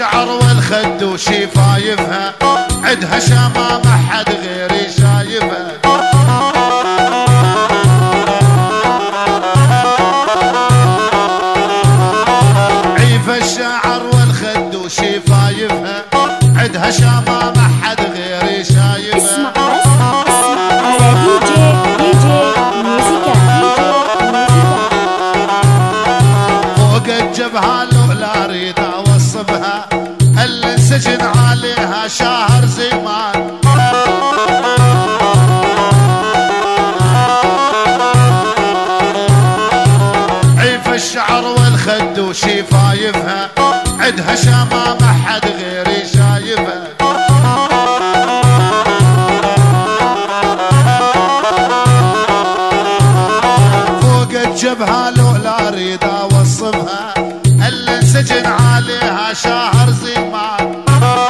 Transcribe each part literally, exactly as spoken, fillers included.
الشعر والخد وشفايفها عدها شمامة ما حد غيري شايفها. عيف الشعر والخد وشفايفها عدها شمامة ما حد غيري شايفها. اسمع بس اسمع على دي جي دي جي ميوزيكا دي جي ميوزيكا. فوق الجبهة لولا اريد اوصفها اللي انسجن عليها شهر زمان. عيف الشعر والخد وشفايفها عدها شمامة ما حد غيري شايفها. فوق الجبهة لولا اريد اوصفها اللي انسجن عليها شهر زمان.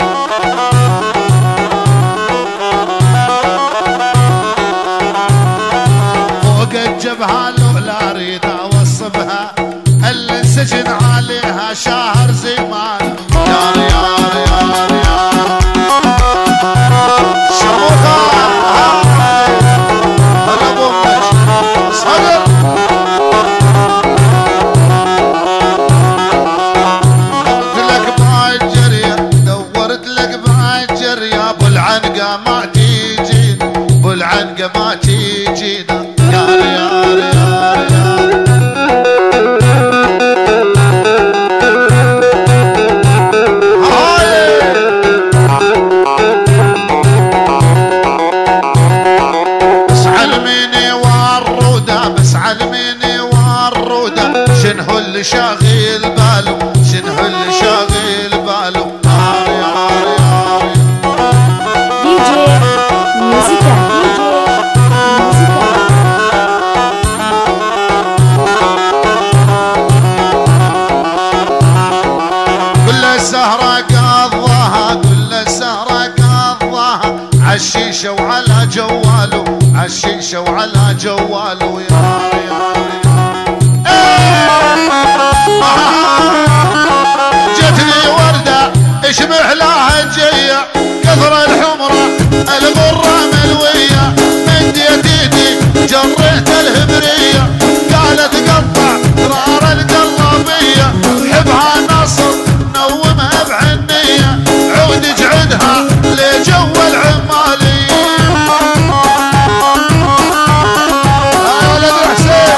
فوق الجبهة لولا اريد اوصفها اللي انسجن عليها شهر زمان. يا ريال يا ريال شموخة هلا بومش صقر. دورت لك بعجر يا ابو العنقة ما تيجي ابو العنقة ما تيجي يا ريال يا ريال. بس علميني والرودة بس علميني والرودة شنو اللي شاغل باله شنو اللي شاغل باله. دي جي ميوزيكا دي جي ميوزيكا. كل السهرة قضاها كل السهرة قضاها عالشيشة وعلى جواله عالشيشة وعلى جواله. يا ريال جتني وردة اشبح لها الجية كثر الحمرة الغرة ملوية مديت ايدي جريت الهبرية قالت قطع رار القلبية حبها نصر نومها بعنية عود اجعدها لجو العمالية. يا ولد الحسين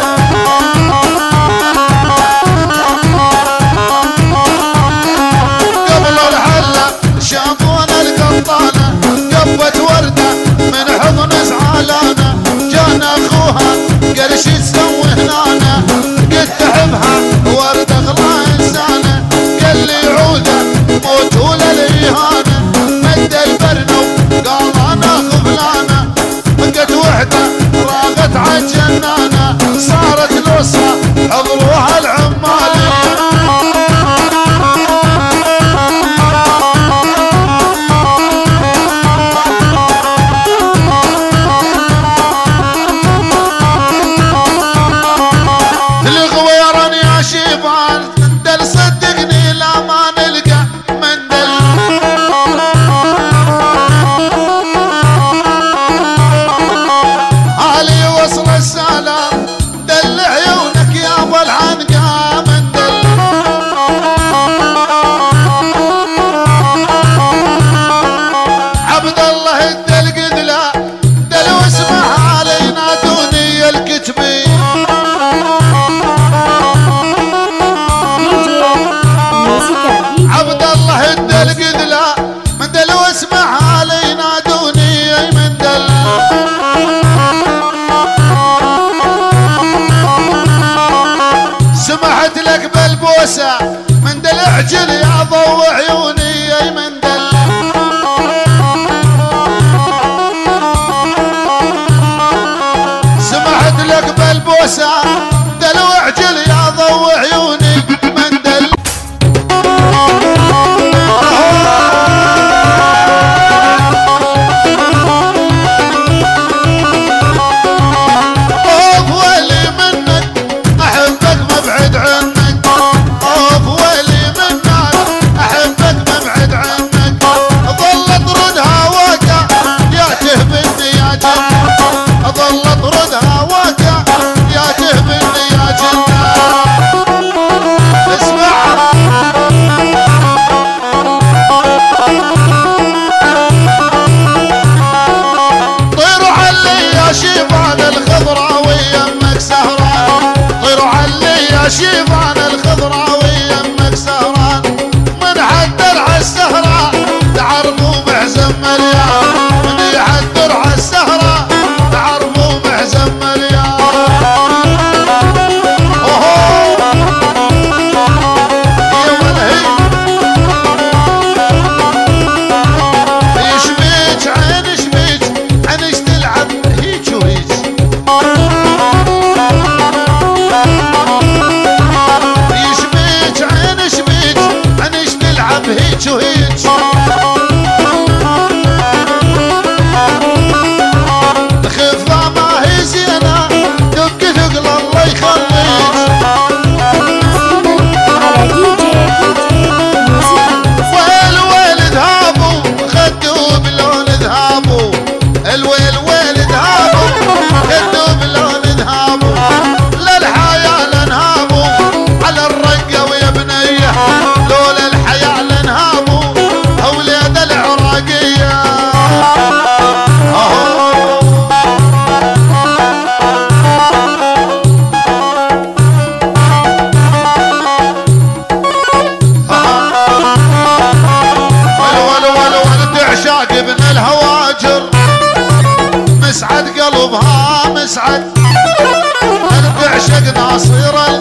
قبل الحلة شافون القطانة قبت وردة من حضن زعلانة جان اخوها قرش تسوي هنانا قلت احبها وردة اغلى انسانة قال لي عودة موت ولا الاهانة مد البرنو قال انا خفلانة بقت وحدة راغت عالجنانة صارت لوصة حضروها العمالية. الغويران يا شيبان مندل صدقني لا ما نلقى مندل. علي وصل السلام دل عيونك يا ابو العنقة مندل. عبد الله الدل قدلا دل واسمع علينا دوني الكتبي. عبد الله الدل قدلا من دل واسمع علينا دوني من دل. سمحت لك بالبوسة من دل اعجل يا ضوء عيوني من دل. سمحت لك بالبوسة دل واعجل يا ضوء عيوني من دل. أحبك الشيبان الخضراوي يمك سهران من حدر عالسهرة تعرفوا محزن مليان من يحدر عالسهرة تعرفوا محزن مليان اوهو يا ولهي يشبيك عين شبيك عنش تلعب هيج وهيج يشبيك عين شبيك عنش تلعب هيج وهيج الخفة ما هي زينة دق ثقل الله يخليك على دي جي دي جي ميوزك ويل ويل ذهبوا خدوا بلون ذهبوا الويل ويل ذهبوا خدوا بلون ذهبوا للحياة لنهابوا على الرقة ويا بنية لولا الحياة لنهابوا أولاد العراقية ول ول ول تعشاق ابن الهواجر مسعد قلبها مسعد تعشق ناصر